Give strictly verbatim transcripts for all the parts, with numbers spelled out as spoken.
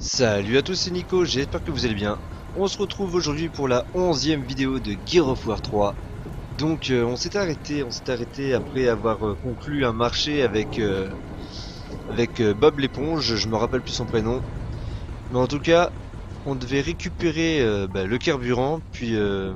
Salut à tous, c'est Nico, j'espère que vous allez bien. On se retrouve aujourd'hui pour la onzième vidéo de Gears of War trois. Donc euh, on s'est arrêté, on s'est arrêté après avoir euh, conclu un marché avec euh, avec euh, Bob l'éponge, je me rappelle plus son prénom. Mais en tout cas, on devait récupérer euh, bah, le carburant, puis euh,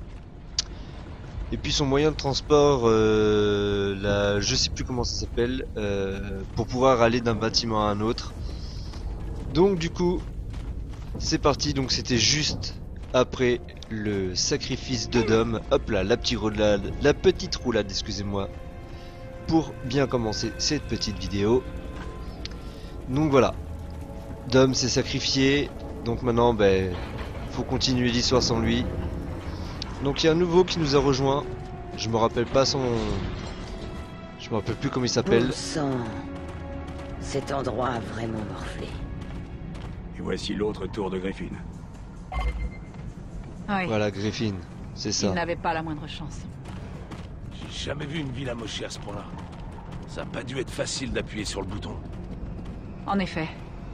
et puis son moyen de transport, euh, la, je sais plus comment ça s'appelle, euh, pour pouvoir aller d'un bâtiment à un autre. Donc du coup, c'est parti. Donc c'était juste après le sacrifice de Dom. Hop là, la petite roulade, la petite roulade, excusez-moi, pour bien commencer cette petite vidéo. Donc voilà, Dom s'est sacrifié. Donc maintenant, ben, faut continuer l'histoire sans lui. Donc il y a un nouveau qui nous a rejoint. Je me rappelle pas son, je me rappelle plus comment il s'appelle. Bon sang. Cet endroit a vraiment morflé. Et voici l'autre tour de Griffin. Oui. Voilà, Griffin, c'est ça. Il n'avait pas la moindre chance. J'ai jamais vu une ville amochée à ce point-là. Ça a pas dû être facile d'appuyer sur le bouton. En effet.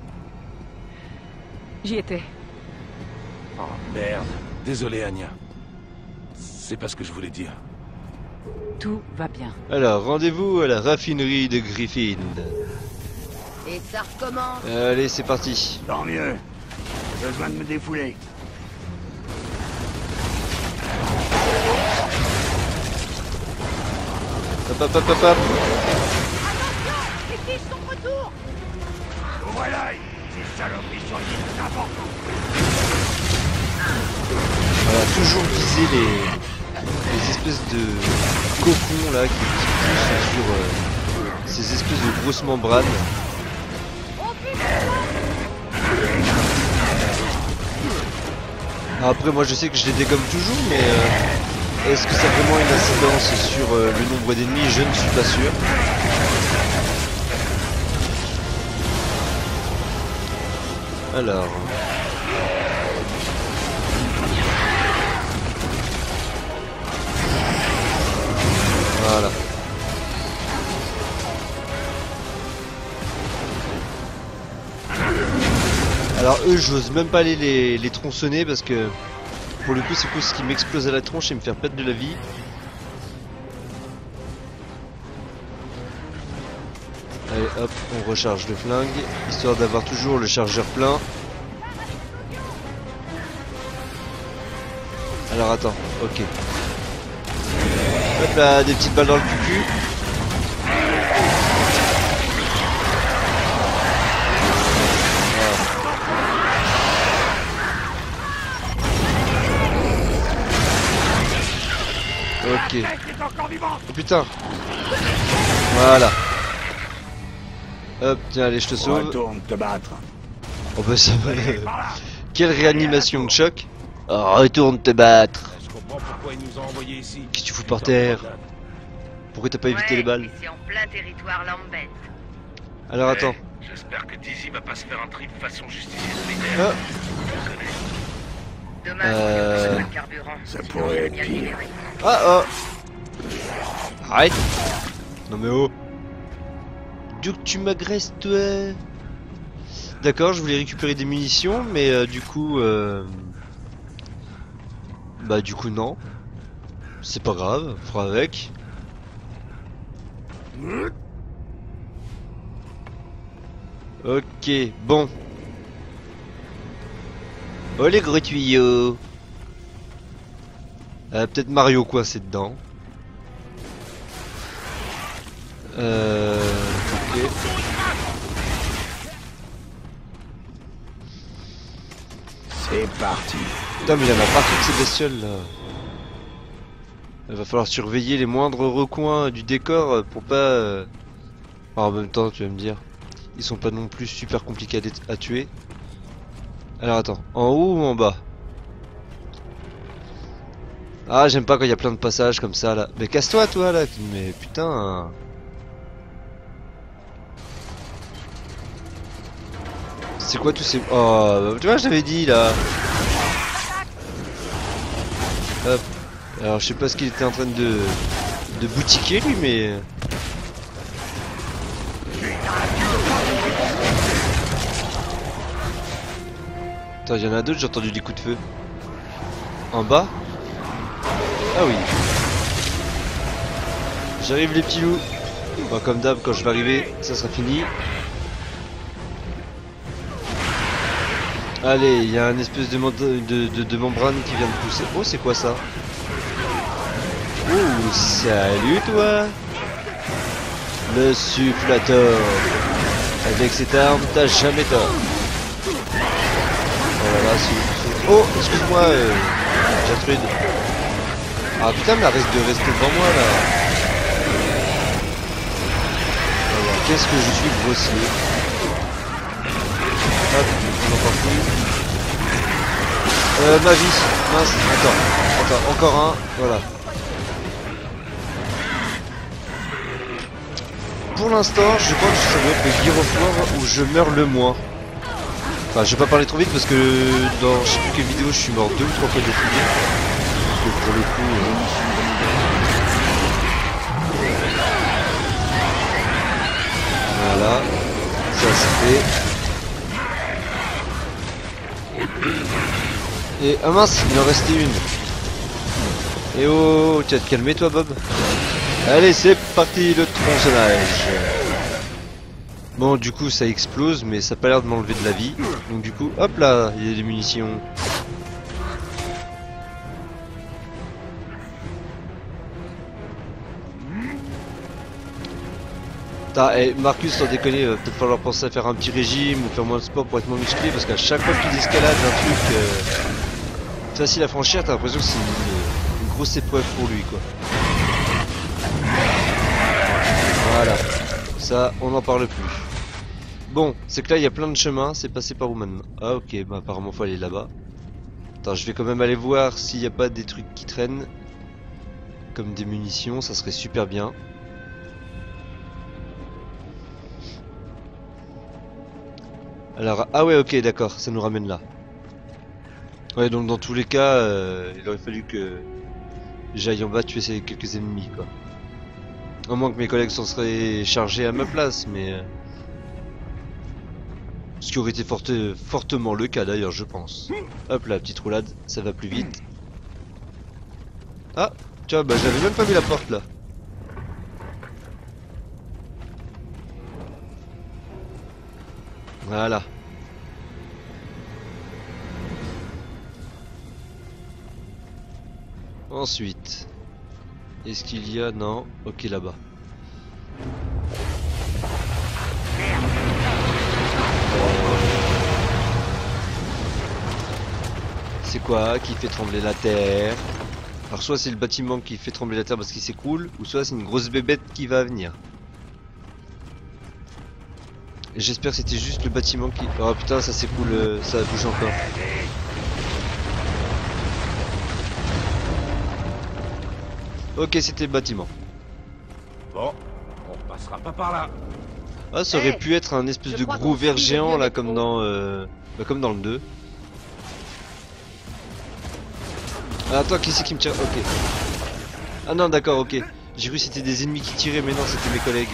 J'y étais. Oh merde. Désolé, Anya. C'est pas ce que je voulais dire. Tout va bien. Alors, rendez-vous à la raffinerie de Griffin. Et ça recommence. Allez, c'est parti. Tant mieux. J'ai besoin de me défouler. Hop, hop, hop, hop, hop. Les fiches sont de retour. Voilà, ces saloperies sur l'île, n'importe où. Voilà, toujours viser les, les espèces de cocons là qui, qui poussent sur euh, ces espèces de grosses membranes. Après moi je sais que je les dégomme toujours, mais euh, est-ce que ça a vraiment une incidence sur euh, le nombre d'ennemis? Je ne suis pas sûr. Alors... Voilà. Alors eux, j'ose même pas aller les, les tronçonner parce que pour le coup c'est plus ce qui m'explose à la tronche et me faire perdre de la vie. Allez hop, on recharge le flingue, histoire d'avoir toujours le chargeur plein. Alors attends, ok. Hop là, des petites balles dans le cul. Ok. Oh putain. Voilà. Hop, tiens, allez, je te sauve. Retourne te battre. Oh bah ça va. Quelle réanimation de choc. Oh, retourne te battre. Je comprends pourquoi ils nous ont envoyés ici. Qu'est-ce que tu fous par terre? Pourquoi t'as pas évité les balles? C'est en plein territoire Lambeth. Alors attends. J'espère que Dizzy va pas se faire un trip façon justicier Ah. solitaire. Dommage Euh. qu'il y ait pas de carburant. Ça Sinon, pourrait j'aurais être bien pire. libéré. Ah oh. Arrête. Non mais oh. D'où que tu m'agresses toi? D'accord, je voulais récupérer des munitions, mais euh, du coup, euh... bah du coup non. C'est pas grave, on fera avec. Ok, bon. Oh les gros tuyaux. Euh, peut-être Mario coincé dedans. Euh... Ok. C'est parti. Putain mais il y en a partout de ces bestioles là. Il va falloir surveiller les moindres recoins du décor pour pas... euh, enfin, en même temps tu vas me dire, ils sont pas non plus super compliqués à, dé- à tuer. Alors attends, en haut ou en bas? Ah j'aime pas quand il y a plein de passages comme ça là. Mais casse-toi toi là. Mais putain. C'est quoi tous ces... Oh tu vois je t'avais dit là. Hop. Alors je sais pas ce qu'il était en train de... de boutiquer lui mais... Attends, il y en a d'autres, j'ai entendu des coups de feu. En bas? Ah oui. J'arrive les petits loups. Bon, comme d'hab, quand je vais arriver, ça sera fini. Allez, il y a un espèce de, de, de, de membrane qui vient de pousser. Oh, c'est quoi ça? Oh, salut toi! Le Sufflator. Avec cette arme, t'as jamais tort. Oh là là, c'est... Oh, excuse-moi, euh, Gertrude. Ah putain, mais reste de rester devant moi là. Alors, qu'est-ce que je suis grossier. Hop, on en parle plus. Euh, ma vie, mince, attends, attends, encore un, voilà. Pour l'instant, je crois que ça doit être le Gear of War où je meurs le moins. Enfin, je vais pas parler trop vite parce que dans je sais plus quelle vidéo je suis mort deux ou trois fois d'affilée. Parce que pour le coup... Euh... Voilà, ça c'est fait. Et ah mince, il en restait une. Et oh, tu vas te calmer toi Bob. Allez, c'est parti le tronçonnage. Bon, du coup ça explose, mais ça a pas l'air de m'enlever de la vie. Donc du coup, hop là, il y a des munitions. Putain, hey, Marcus, sans déconner, va peut-être falloir penser à faire un petit régime ou faire moins de sport pour être moins musclé, parce qu'à chaque fois qu'il escalade un truc euh, facile à franchir, t'as l'impression que c'est une, une grosse épreuve pour lui, quoi. Voilà, ça, on n'en parle plus. Bon, c'est que là, il y a plein de chemins, c'est passé par où maintenant? Ah ok, bah apparemment faut aller là-bas. Attends, je vais quand même aller voir s'il n'y a pas des trucs qui traînent. Comme des munitions, ça serait super bien. Alors, ah ouais, ok, d'accord, ça nous ramène là. Ouais, donc dans tous les cas, euh, il aurait fallu que j'aille en bas tuer ces quelques ennemis, quoi. À moins que mes collègues s'en seraient chargés à ma place, mais... Euh... Ce qui aurait été fort, fortement le cas d'ailleurs, je pense. Hop là, petite roulade, ça va plus vite. Ah, tiens, bah j'avais même pas vu la porte là. Voilà. Ensuite, est-ce qu'il y a... Non, ok là-bas. C'est quoi qui fait trembler la terre? Alors soit c'est le bâtiment qui fait trembler la terre parce qu'il s'écroule, ou soit c'est une grosse bébête qui va venir. J'espère que c'était juste le bâtiment qui... Oh putain, ça s'écoule, ça bouge encore. Ok, c'était le bâtiment. Bon, on passera pas par là. Ah, ça aurait hey, pu être un espèce de gros ver géant là, comme dans, euh... bah, comme dans le deux. Ah, attends, qui c'est qui me tire? Ok. Ah non, d'accord, ok. J'ai cru que c'était des ennemis qui tiraient, mais non, c'était mes collègues.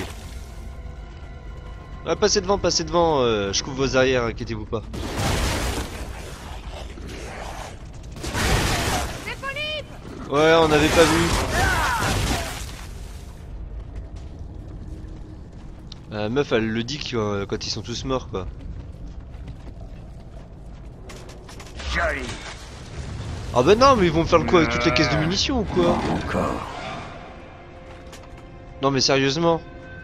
Ah, passez devant, passez devant, euh, je couvre vos arrières, inquiétez-vous pas. Ouais, on n'avait pas vu. La meuf, elle le dit quand, quand ils sont tous morts, quoi. Joli. Ah bah non, mais ils vont me faire le coup avec toutes les caisses de munitions ou quoi? Encore. Non mais sérieusement.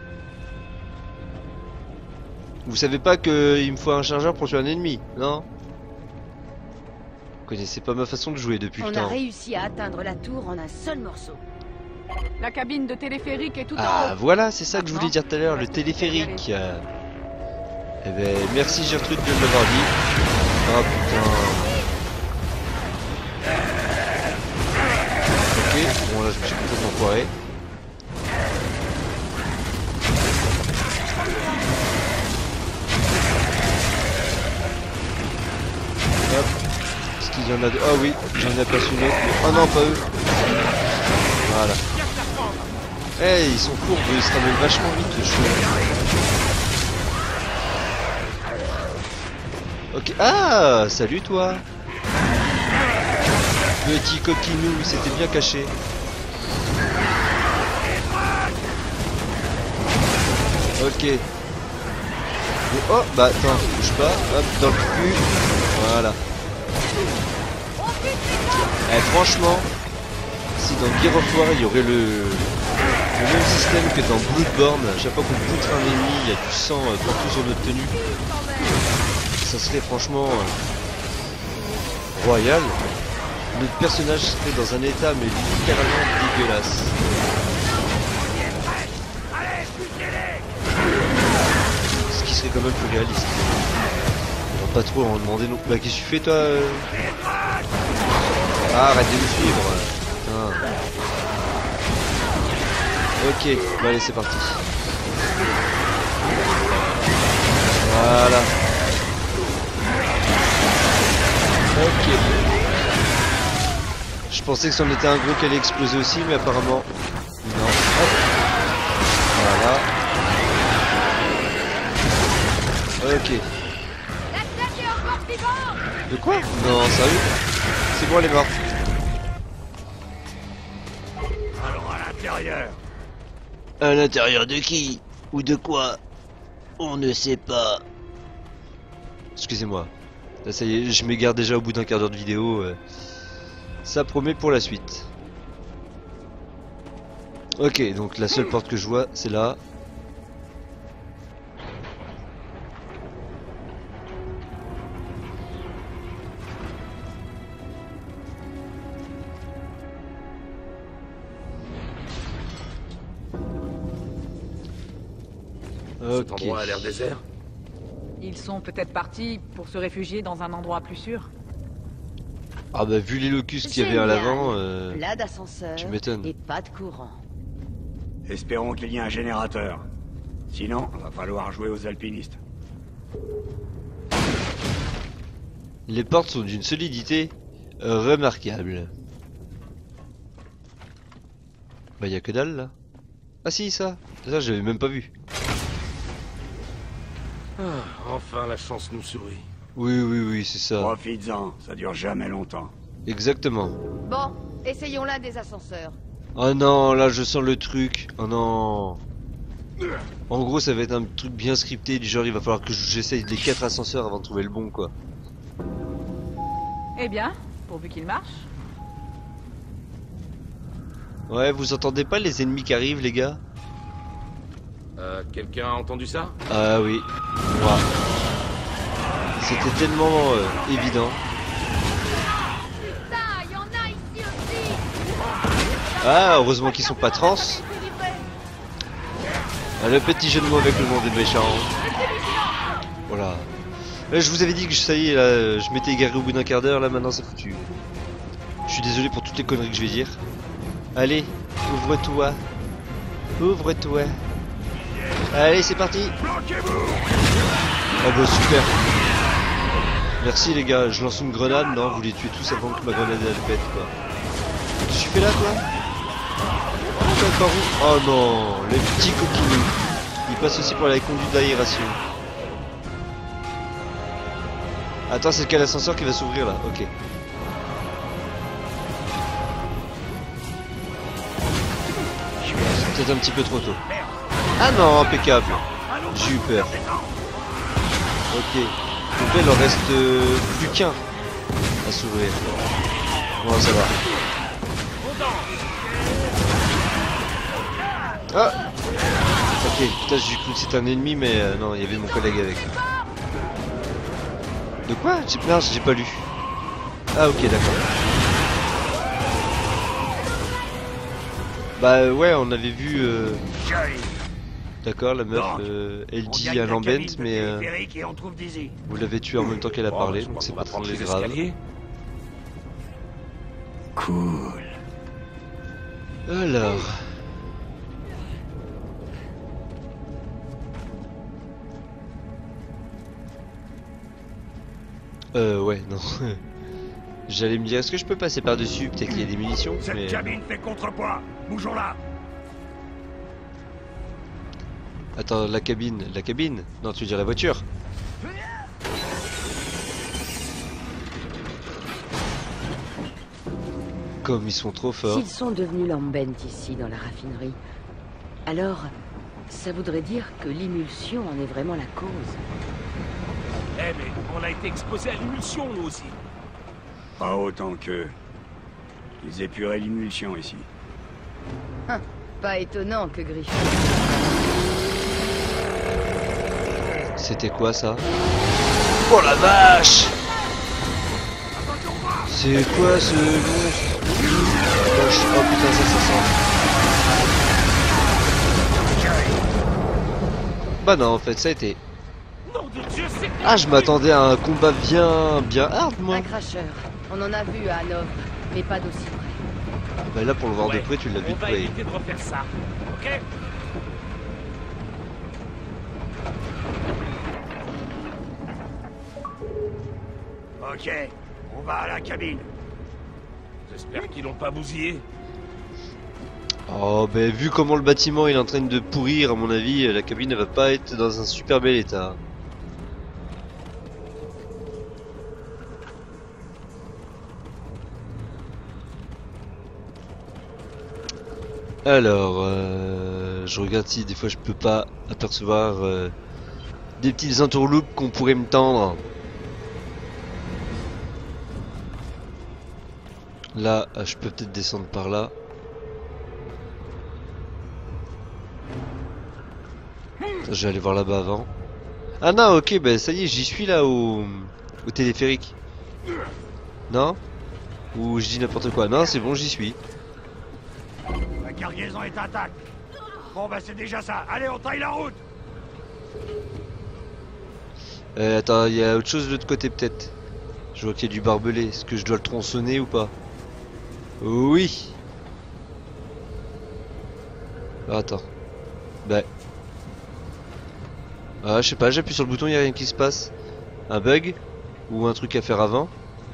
Vous savez pas qu'il me faut un chargeur pour tuer un ennemi, non? Vous connaissez pas ma façon de jouer depuis On le a temps. réussi à atteindre la tour en un seul morceau. La cabine de téléphérique est tout en Ah haut. voilà, c'est ça que je voulais dire tout à l'heure, le téléphérique. Euh... Eh ben merci Gertrude de l'avoir dit. Ah putain. Ok, bon là je me suis complètement foiré. Hop. Est-ce qu'il y en a deux? Ah oui, j'en ai aperçu une autre. Oh non, pas eux. Voilà. Eh, hey, ils sont courbes, ils se ramènent vachement vite, je trouve. Ok, Ok. Ah, salut toi. Petit coquinou, il s'était bien caché. Ok. Oh, bah attends, bouge pas. Hop, dans le cul. Voilà. Eh, franchement, si dans Gears of War il y aurait le, le même système que dans Bloodborne, à chaque fois qu'on poutre un ennemi, il y a du sang euh, partout sur notre tenue. Ça serait franchement euh, royal. Notre personnage serait dans un état mais littéralement dégueulasse. Ce qui serait quand même plus réaliste. On va pas trop en demander non. Bah qu'est-ce que tu fais toi euh... Ah, arrête de me suivre. Putain. Ok, bon allez c'est parti. Voilà. Ok. Je pensais que si on était un gros qu'elle allait exploser aussi, mais apparemment non. Hop. Voilà. Ok. De quoi? Non, sérieux? C'est bon, elle est morte. Alors à l'intérieur. À l'intérieur de qui? Ou de quoi? On ne sait pas. Excusez-moi. Là, ça y est, je m'égare déjà au bout d'un quart d'heure de vidéo. Euh... Ça promet pour la suite. Ok, donc la seule porte que je vois, c'est là. Cet Ok. endroit a l'air désert. Ils sont peut-être partis pour se réfugier dans un endroit plus sûr. Ah bah vu les locustes qu'il y avait à Génial. l'avant, euh... Là d'ascenseur tu m'étonnes. et pas de courant. Espérons qu'il y ait un générateur. Sinon, va falloir jouer aux alpinistes. les portes sont d'une solidité euh, remarquable. Bah y a que dalle là. Ah si ça, ça j'avais même pas vu. Ah, enfin la chance nous sourit. Oui oui oui c'est ça. Profites-en, ça dure jamais longtemps. Exactement. Bon, essayons l'un des ascenseurs. Oh non, là je sens le truc. Oh non. En gros ça va être un truc bien scripté, du genre il va falloir que j'essaye les quatre ascenseurs avant de trouver le bon quoi. Eh bien, pourvu qu'il marche. Ouais, vous entendez pas les ennemis qui arrivent les gars? Euh, quelqu'un a entendu ça? Ah oui. Wow. C'était tellement euh, évident. Putain, il y en a ici aussi. Ah, heureusement qu'ils sont pas trans. Ah, le petit jeu de mots avec le monde des méchants. Voilà. Là, je vous avais dit que ça y est, là, je m'étais égaré au bout d'un quart d'heure, là maintenant c'est foutu. Je suis désolé pour toutes les conneries que je vais dire. Allez, ouvre-toi. Ouvre-toi. Allez, c'est parti. Oh bah super. Merci les gars, je lance une grenade. Non, vous les tuez tous avant que ma grenade elle pète quoi. Tu fais là toi? Encore où? Oh non, les petits coquinous. Il passe aussi pour la conduite d'aération. Attends, c'est quel ascenseur qui va s'ouvrir là? Ok. C'est peut-être un petit peu trop tôt. Ah non, impeccable. J'ai eu peur. Ok. Donc là, il en reste euh, plus qu'un à s'ouvrir. Bon, ça va. Ah. Ok, putain, j'ai cru que c'était un ennemi, mais euh, non, il y avait mon collègue avec. De quoi? J'ai non, j'ai pas lu. Ah ok, d'accord. Bah ouais, on avait vu... Euh... D'accord, la meuf, euh, elle dit à Lambent, mais euh, vous l'avez tué en même temps qu'elle a parlé, donc c'est pas trop grave. Cool. Alors... Euh, ouais, non. J'allais me dire, est-ce que je peux passer par-dessus? Peut-être qu'il y a des munitions, Cette mais... cabine fait contrepoids. Bougeons là. Attends, la cabine, la cabine? Non, tu veux dire la voiture? Comme ils sont trop forts. S'ils sont devenus lambent ici, dans la raffinerie, alors ça voudrait dire que l'émulsion en est vraiment la cause. Eh mais on a été exposé à l'émulsion nous aussi. Pas autant qu'eux. Ils épuraient l'émulsion ici. Hein, pas étonnant que Griffin... C'était quoi ça? Oh la vache! C'est quoi ce monstre? Oh putain, ça, ça sent. Bah non, en fait, ça a été. Nom de Dieu, c'est... Ah, je m'attendais à un combat bien, bien hard, moi. Un cracheur. On en a vu à Hanovre, mais pas d'aussi près. Bah là, pour le voir de Ouais, près, tu l'as vu on de va près. éviter de refaire ça, ok? Ok, on va à la cabine. J'espère qu'ils l'ont pas bousillé. Oh, bah vu comment le bâtiment il est en train de pourrir, à mon avis, la cabine elle va pas être dans un super bel état. Alors, euh, je regarde si des fois je peux pas apercevoir euh, des petites entourloupes qu'on pourrait me tendre. Là, euh, je peux peut-être descendre par là. Je vais aller voir là-bas avant. Ah non, ok, bah ça y est, j'y suis là au, au téléphérique. Non? Ou je dis n'importe quoi? Non, c'est bon, j'y suis. La cargaison est intacte. Bon bah c'est déjà ça. Allez, on taille la route. Euh, attends, il y a autre chose de l'autre côté peut-être. Je vois qu'il y a du barbelé. Est-ce que je dois le tronçonner ou pas? Oui. Ah, attends. Bah. Ah, je sais pas, j'appuie sur le bouton, il y a rien qui se passe. Un bug? Ou un truc à faire avant?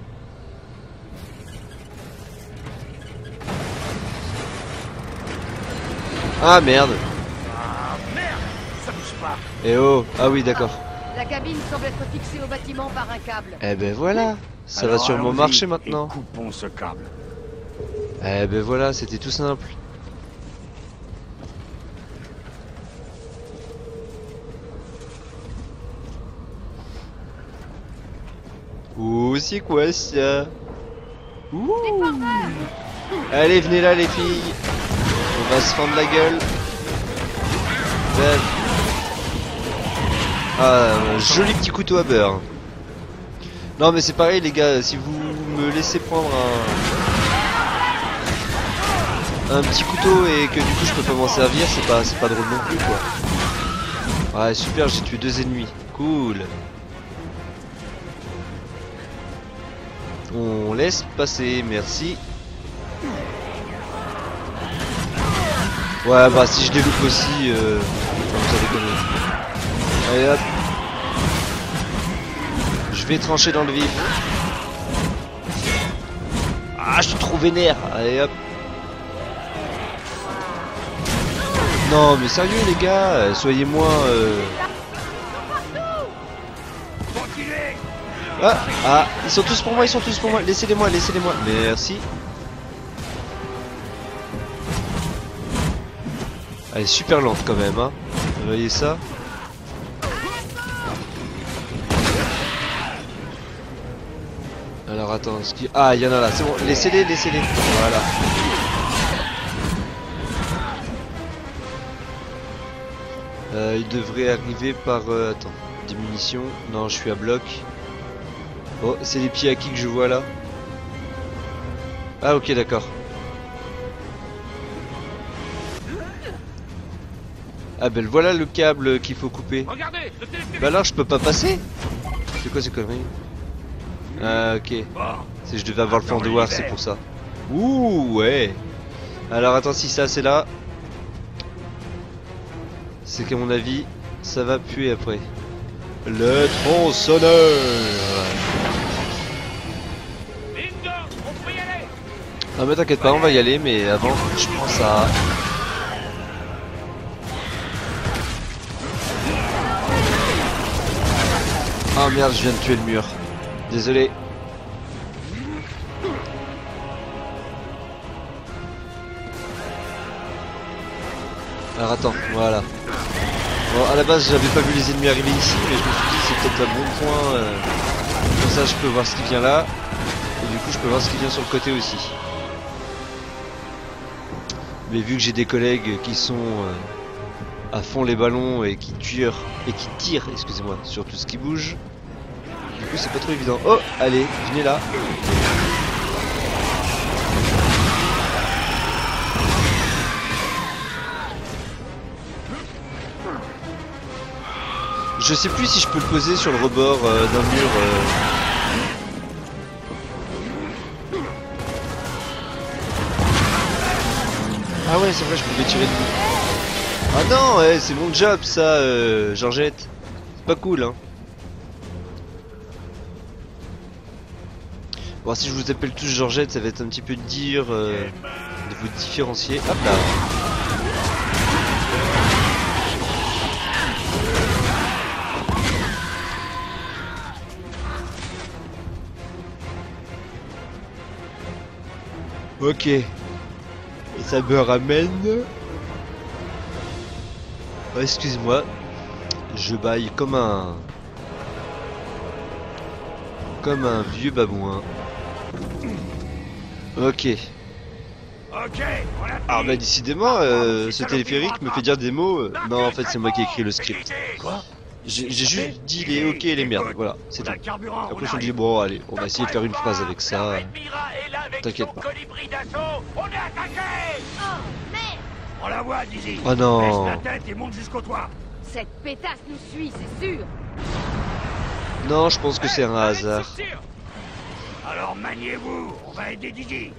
Ah merde. Ah merde, ça bouge pas. Eh oh. Ah oui, d'accord. La cabine semble être fixée au bâtiment par un câble. Eh ben voilà. Ça Alors, va sûrement allons-y marcher et maintenant. coupons ce câble. Eh ben voilà, c'était tout simple. Ouh, c'est quoi ça? Ouh. Allez, venez là les filles. On va se fendre la gueule. Ben. Ah, un joli petit couteau à beurre. Non mais c'est pareil les gars, si vous me laissez prendre un un petit couteau et que du coup je peux pas m'en servir, c'est pas c'est pas drôle non plus quoi. Ouais super, j'ai tué deux ennemis, cool. On laisse passer, merci. Ouais bah si je les loupe aussi, euh, ça déconne. Allez hop. Je vais trancher dans le vif. Ah, je suis trop vénère. Allez hop. Non, mais sérieux les gars, soyez moins. Euh... Continuez. Ah, ah, ils sont tous pour moi, ils sont tous pour moi. Laissez-les-moi, laissez-les-moi. Merci. Elle est super lente quand même, hein. Vous voyez ça? Alors attends, ce qui... Ah, il y en a là, c'est bon, laissez-les, laissez-les. Voilà. Euh, il devrait arriver par... Euh, attends, des munitions. Non, je suis à bloc. Oh, c'est les pieds à qui que je vois là. Ah, ok, d'accord. Ah ben voilà le câble qu'il faut couper. Regardez, le téléphérique. Bah alors je peux pas passer. C'est quoi ces conneries? Ah ok. Bon. Si je devais avoir le fond de voir, c'est pour ça. Ouh ouais. Alors attends, si ça c'est là, c'est qu'à mon avis ça va puer après. Le tronçonneur. Bingo, on peut y aller. Ah mais t'inquiète pas, on va y aller, mais avant je pense à... Ah merde, je viens de tuer le mur. Désolé. Alors attends, voilà. Bon, à la base j'avais pas vu les ennemis arriver ici, mais je me suis dit c'est peut-être un bon point. Euh... Comme ça je peux voir ce qui vient là. Et du coup je peux voir ce qui vient sur le côté aussi. Mais vu que j'ai des collègues qui sont euh, à fond les ballons et qui tuent et qui tirent, excusez-moi, sur tout ce qui bouge, du coup c'est pas trop évident. Oh, allez, venez là. Je sais plus si je peux le poser sur le rebord euh, d'un mur. Euh... Ah ouais, c'est vrai, je pouvais tirer dessus. Ah non, ouais, c'est mon job ça, euh, Georgette. C'est pas cool, hein. Bon, si je vous appelle tous Georgette, ça va être un petit peu dur euh, de vous différencier. Hop là. Ok. Et ça me ramène... Oh, excuse-moi. Je baille comme un... Comme un vieux babouin. Ok. Ok, on a Ah bah décidément, euh, ce téléphérique me fait dire des mots... euh, Non, en fait c'est moi qui ai écrit le script. Quoi? J'ai j'ai juste dit les ok et les merdes, voilà, c'est tout. Après je me dis bon allez, on va essayer de faire une phrase avec ça. T'inquiète pas. On est attaqué. On la voit, Dizzy. Oh non. Baisse la tête et monte jusqu'au toit. Cette pétasse nous suit, c'est sûr. Non, je pense que c'est un hasard. Alors maniez-vous, on va aider Dizzy.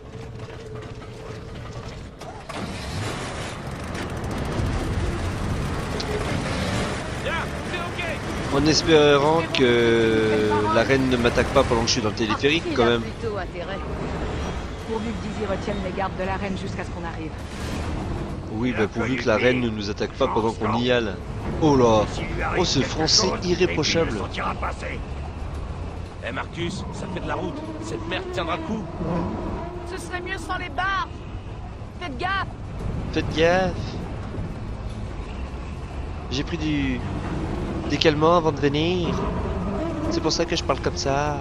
En espérant que la reine ne m'attaque pas pendant que je suis dans le téléphérique Il quand a même. plutôt intérêt. Pourvu que Dizzy retienne les gardes de la reine jusqu'à ce qu'on arrive. Oui, bah pourvu que la reine ne nous attaque pas pendant qu'on y aille. Oh là. Oh ce français irréprochable. Eh Marcus, ça fait de la route. Cette merde tiendra le coup. Ce serait mieux sans les barres. Faites gaffe. Faites gaffe. J'ai pris du... des calmants avant de venir. C'est pour ça que je parle comme ça.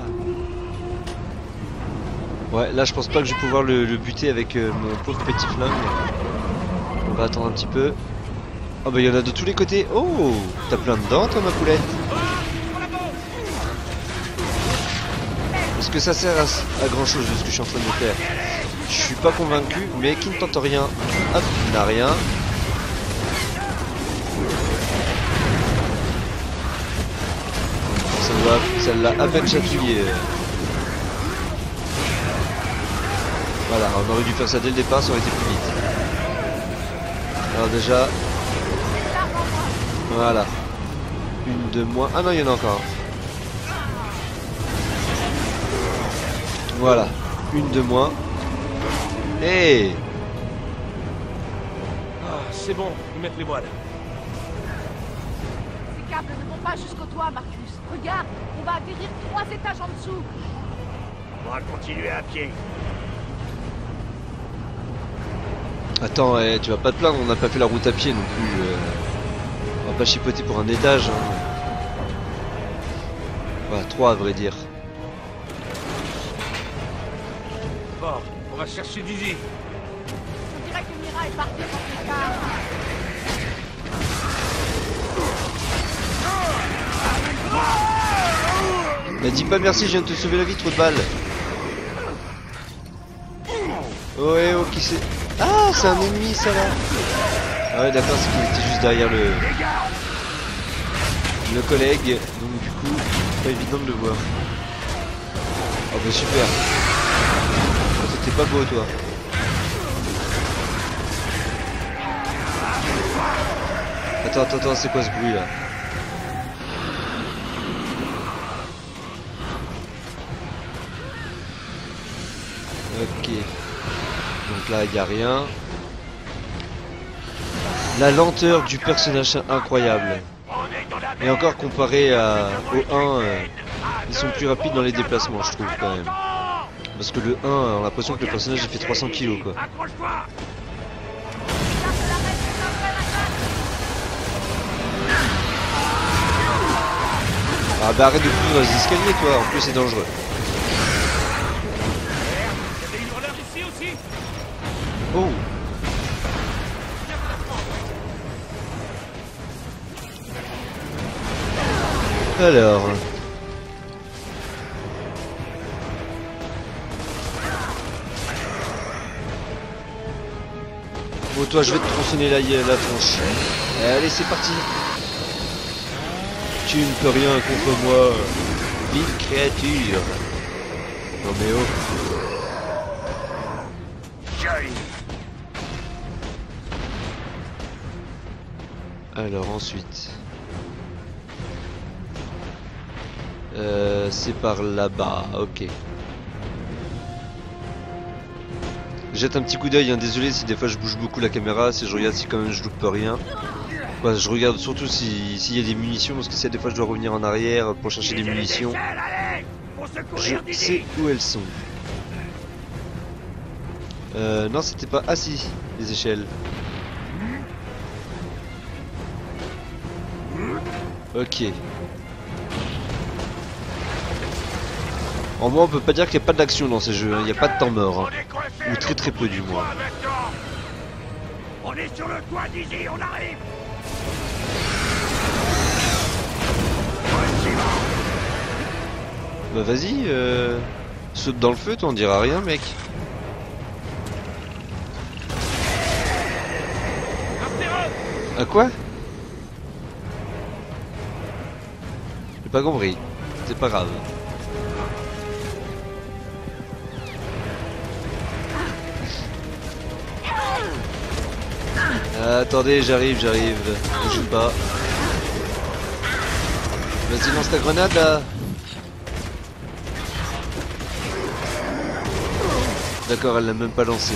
Ouais, là je pense pas que je vais pouvoir le, le buter avec euh, mon pauvre petit flingue. On va attendre un petit peu. Oh bah il y en a de tous les côtés. Oh, t'as plein de dents toi ma poulette. Est-ce que ça sert à, à grand chose de ce que je suis en train de faire? Je suis pas convaincu, mais qui ne tente rien. Hop, il n'a rien. Ça l'a à peine chatouillé. Voilà, on aurait dû faire ça dès le départ, ça aurait été plus vite. Alors déjà... Voilà. Une de moins... Ah non, il y en a encore. Voilà. Une de moins. Hey! Ah, c'est bon, ils mettent les voiles. Ces câbles ne vont pas jusqu'au toit, Marcus. Regarde, on va atterrir trois étages en dessous. On va continuer à pied. Attends, eh, tu vas pas te plaindre, on n'a pas fait la route à pied non plus. Euh... On va pas chipoter pour un étage. Hein. Voilà, trois à vrai dire. Bon, on va chercher Dizzy. On dirait que Mira est partie dans ses câbles. Mais dis pas merci, je viens de te sauver la vie, trop de balles. Oh, eh, oh, qui c'est? Ah, c'est un ennemi, ça là. Ah ouais, d'accord, c'est qu'il était juste derrière le... le collègue. Donc du coup, pas évident de le voir. Oh bah super. Oh, t'étais pas beau, toi. Attends, attends, attends, c'est quoi ce bruit là? Ok. Donc là, il n'y a rien. La lenteur du personnage est incroyable. Et encore comparé à, au un, euh, ils sont plus rapides dans les déplacements, je trouve quand même. Parce que le un, on a l'impression que le personnage il fait trois cents kilos quoi. Accroche-toi. Ah bah arrête de courir dans les escaliers toi, en plus c'est dangereux. Il y a des hurleurs ici aussi. Oh. Alors... Bon toi je vais te tronçonner la, la tronche. Allez c'est parti. Tu ne peux rien contre moi, ville créature. Non mais oh. Joli. Alors ensuite... Euh, c'est par là-bas, ok. Jette un petit coup d'œil, hein. Désolé si des fois je bouge beaucoup la caméra, si je regarde si quand même je loupe rien. Ouais, je regarde surtout s'il si y a des munitions, parce que si des fois je dois revenir en arrière pour chercher des munitions. Je sais où elles sont. Euh, non c'était pas... Ah si, les échelles. Ok. En moi on peut pas dire qu'il n'y a pas d'action dans ces jeux, hein. Il n'y a pas de temps mort. Hein. Ou très très peu du moins. On est sur le toit d'ici, on arrive. Bah vas-y, euh... saute dans le feu, toi on dira rien mec. À quoi? J'ai pas compris, c'est pas grave. Euh, attendez, j'arrive, j'arrive. Ne joue pas. Vas-y, lance ta grenade là. D'accord, elle l'a même pas lancé.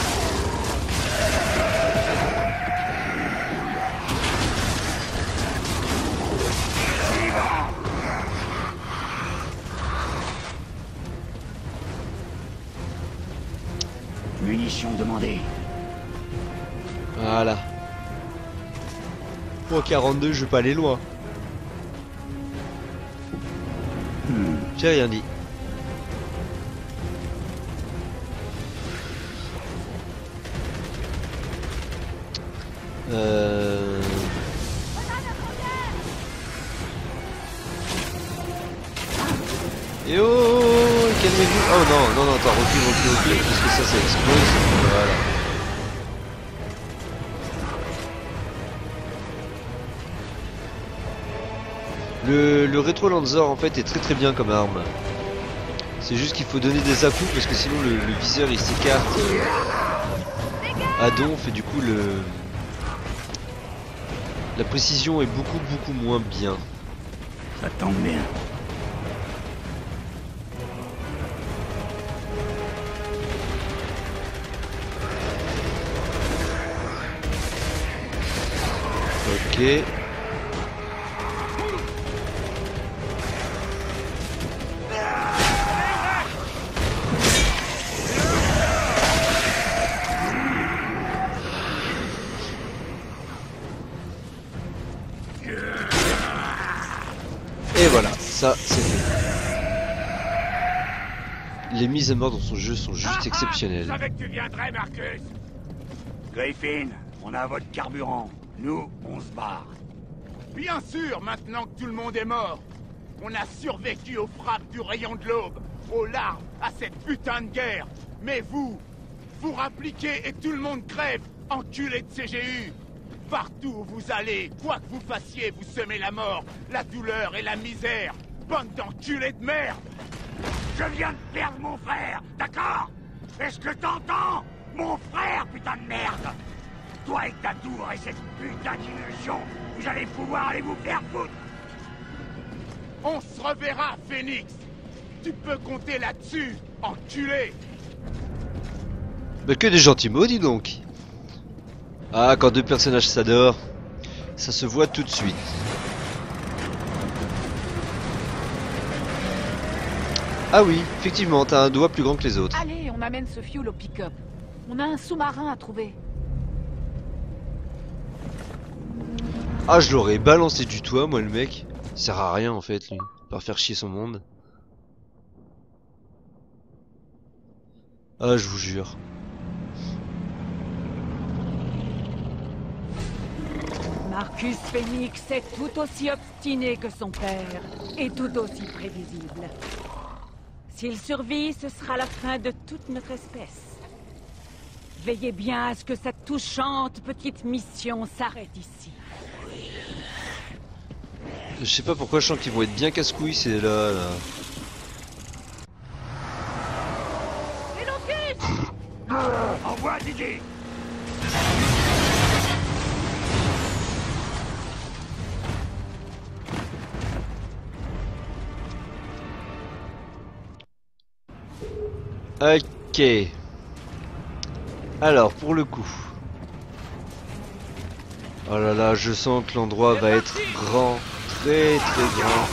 Munitions demandées. Voilà. Moi quarante-deux, je vais pas aller loin. Hmm. J'ai rien dit. Euh... Et oh, calmez-vous. Oh non, non, non, attends, recule, recule, recule, parce que ça, ça explose. Voilà. Le, le rétro Lancer en fait est très très bien comme arme. C'est juste qu'il faut donner des à-coups parce que sinon le, le viseur il s'écarte euh, à donf et du coup le la précision est beaucoup beaucoup moins bien. Ça tombe bien. Ok. Et voilà, ça c'est fait. Les mises à mort dans son jeu sont juste exceptionnelles. Je savais que tu viendrais, Marcus. Griffin, on a votre carburant. Nous, on se barre. Bien sûr, maintenant que tout le monde est mort. On a survécu aux frappes du rayon de l'aube, aux larmes, à cette putain de guerre. Mais vous, vous rappliquez et tout le monde crève, enculé de C G U. Partout où vous allez, quoi que vous fassiez, vous semez la mort, la douleur et la misère. Bande d'enculés de merde. Je viens de perdre mon frère, d'accord? Est-ce que t'entends? Mon frère, putain de merde! Toi et ta tour et cette putain d'illusion, vous allez pouvoir aller vous faire foutre! On se reverra, Phoenix. Tu peux compter là-dessus, enculé. Bah que des gentils mots, dis donc. Ah, quand deux personnages s'adorent, ça se voit tout de suite. Ah oui, effectivement, t'as un doigt plus grand que les autres. Allez, on amène ce fuel au pick-up. On a un sous-marin à trouver. Ah, je l'aurais balancé du toit, moi, le mec. Il sert à rien en fait lui, par faire chier son monde. Ah je vous jure. Marcus Phoenix est tout aussi obstiné que son père, et tout aussi prévisible. S'il survit, ce sera la fin de toute notre espèce. Veillez bien à ce que cette touchante petite mission s'arrête ici. Je sais pas pourquoi je sens qu'ils vont être bien casse-couilles c'est là, là. Envoie Didier. Ok. Alors pour le coup. Oh là là, je sens que l'endroit va être grand, très très grand.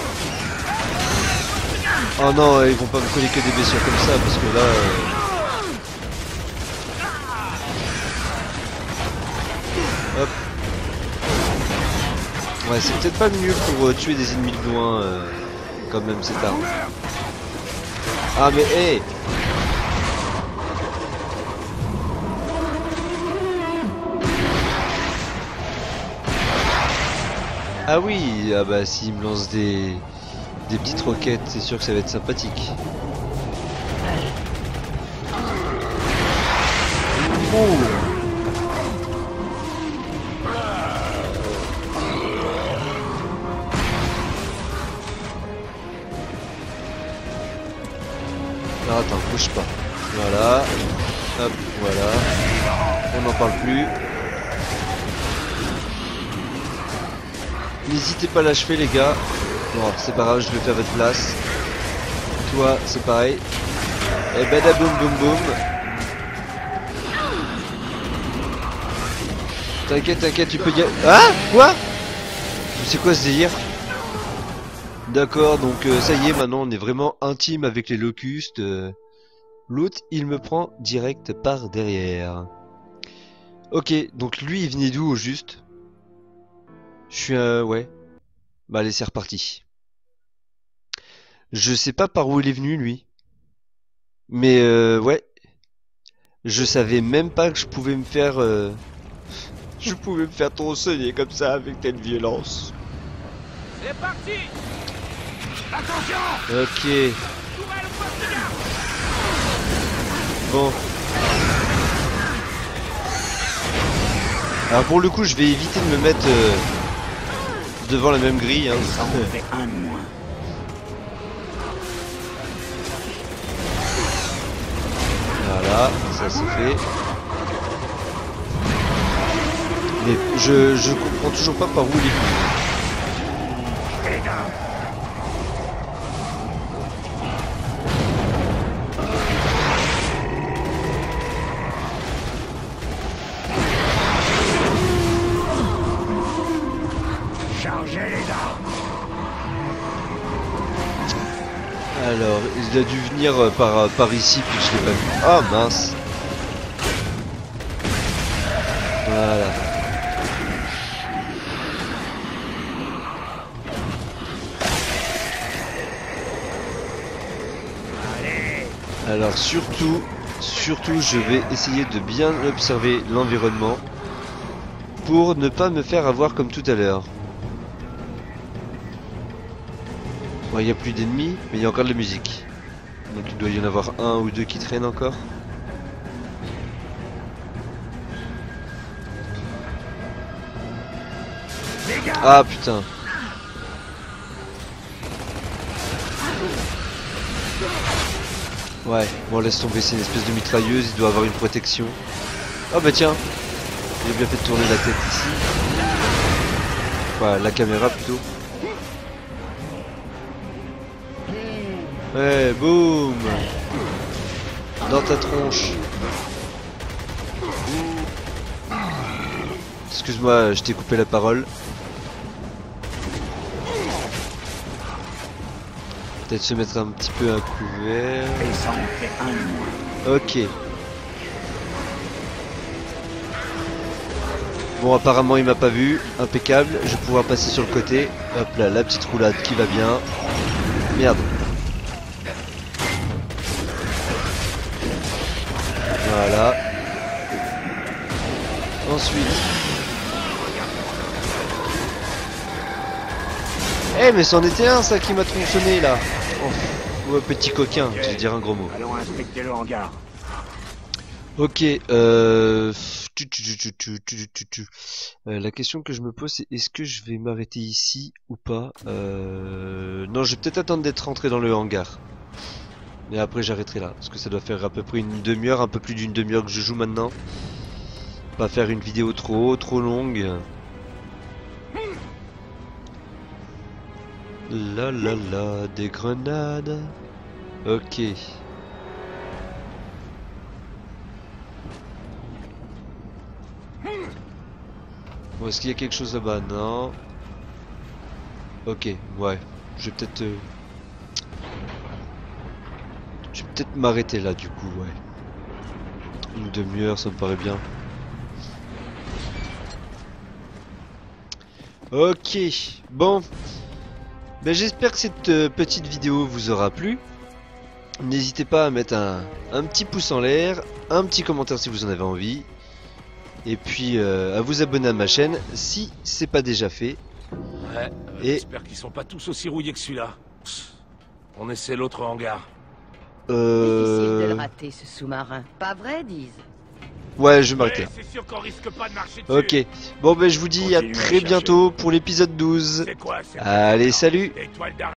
Oh non, ils vont pas me coller que des blessures comme ça parce que là. Euh... Hop. Ouais, c'est peut-être pas mieux pour euh, tuer des ennemis de loin, euh, quand même cette arme. Ah mais hé hey. Ah oui, ah bah s'il me lance des, des petites roquettes, c'est sûr que ça va être sympathique. Oh. Alors attends, bouge pas. Voilà. Hop, voilà. On n'en parle plus. N'hésitez pas à l'achever les gars. Bon, c'est pas grave, je le fais à votre place. Toi, c'est pareil. Et badaboum boum boum. T'inquiète, t'inquiète, tu peux dire... Ah quoi? C'est quoi ce délire? D'accord, donc euh, ça y est, maintenant on est vraiment intime avec les locustes. Euh, L'autre, il me prend direct par derrière. Ok, donc lui, il venait d'où au juste? Je suis un... Euh, ouais. Bah allez, c'est reparti. Je sais pas par où il est venu, lui. Mais euh, ouais. Je savais même pas que je pouvais me faire... Euh... je pouvais me faire tronçonner comme ça, avec telle violence. C'est parti. Attention. Ok. Bon. Alors pour le coup, je vais éviter de me mettre... Euh... devant la même grille, hein. Ça en fait un de moins. Voilà, ça c'est fait. Mais je, je comprends toujours pas par où il est venu. Chargez les armes. Alors, il a dû venir par, par ici, puis je l'ai pas vu. Ah mince. Voilà. Alors surtout, surtout, je vais essayer de bien observer l'environnement pour ne pas me faire avoir comme tout à l'heure. Bon, il n'y a plus d'ennemis, mais il y a encore de la musique. Donc il doit y en avoir un ou deux qui traînent encore. Ah putain. Ouais, bon laisse tomber, c'est une espèce de mitrailleuse, il doit avoir une protection. Oh bah tiens, il a bien fait de tourner la tête ici. Enfin, la caméra plutôt. Ouais, boum. Dans ta tronche. Excuse-moi, je t'ai coupé la parole. Peut-être se mettre un petit peu à couvert. Et ça en fait un de moins. Ok. Bon, apparemment il m'a pas vu, impeccable, je vais pouvoir passer sur le côté. Hop là, la petite roulade qui va bien. Merde. Voilà. Ensuite. Eh mais c'en était un ça qui m'a tronçonné là. Oh, ouais, petit coquin, je vais dire un gros mot. Allons inspecter le hangar. Ok, euh... tu, tu, tu, tu, tu, tu, tu, tu. Euh, la question que je me pose c'est est-ce que je vais m'arrêter ici ou pas euh... Non, je vais peut-être attendre d'être rentré dans le hangar. Et après j'arrêterai là, parce que ça doit faire à peu près une demi-heure, un peu plus d'une demi-heure que je joue maintenant. Pas faire une vidéo trop, trop longue. La la la, des grenades. Ok. Bon, est-ce qu'il y a quelque chose là-bas? Non. Ok, ouais. Je vais peut-être... Euh... Je vais peut-être m'arrêter là du coup, ouais. Une demi-heure, ça me paraît bien. Ok, bon. Ben, j'espère que cette euh, petite vidéo vous aura plu. N'hésitez pas à mettre un, un petit pouce en l'air, un petit commentaire si vous en avez envie. Et puis euh, à vous abonner à ma chaîne si c'est pas déjà fait. Ouais, euh, Et... j'espère qu'ils sont pas tous aussi rouillés que celui-là. On essaie l'autre hangar. Euh... Difficile de le rater, ce sous-marin. Pas vrai, Diz? Ouais, je vais m'arrêter là. Ouais, c'est sûr qu'on risque pas de marcher dessus. Ok, bon ben je vous dis à Continuez à très chercher. bientôt pour l'épisode douze. C'est quoi, cette Allez, merde? salut! Étoile d'araignée.